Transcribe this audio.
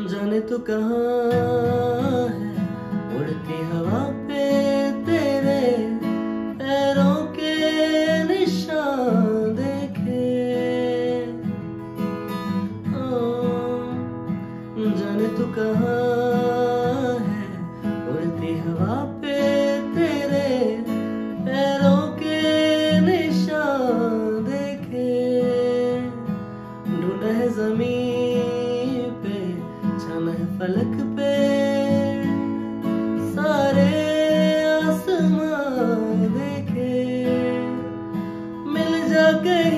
जाने तू कहाँ है, उड़ती हवा पे तेरे पैरों के निशान देखे। जाने तू कहाँ है, उड़ती हवा पे तेरे पैरों के निशान देखे। ढूंढा है ज़मीन पे, छाना है फलक पे, सारे आसमां देखे। मिल जा कहीं